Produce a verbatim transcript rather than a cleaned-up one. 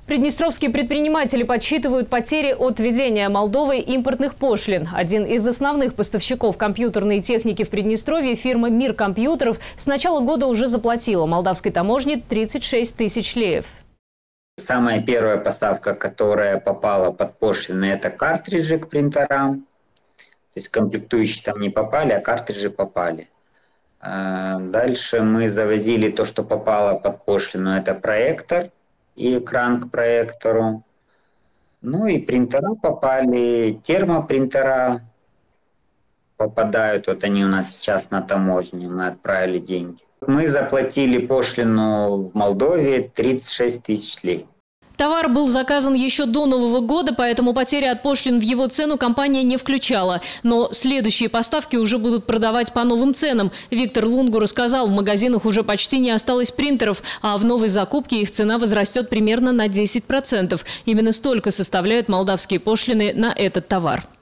Приднестровские предприниматели подсчитывают потери от введения Молдовой импортных пошлин. Один из основных поставщиков компьютерной техники в Приднестровье, фирма «Мир компьютеров», с начала года уже заплатила молдавской таможне тридцать шесть тысяч леев. Самая первая поставка, которая попала под пошлины, это картриджи к принтерам. То есть комплектующие там не попали, а картриджи попали. Дальше мы завозили то, что попало под пошлину, это проектор и экран к проектору. Ну и принтера попали, термопринтера попадают, вот они у нас сейчас на таможне, мы отправили деньги. Мы заплатили пошлину в Молдове тридцать шесть тысяч лей. Товар был заказан еще до Нового года, поэтому потери от пошлин в его цену компания не включала. Но следующие поставки уже будут продавать по новым ценам. Виктор Лунгу рассказал, в магазинах уже почти не осталось принтеров, а в новой закупке их цена возрастет примерно на десять процентов. Именно столько составляют молдавские пошлины на этот товар.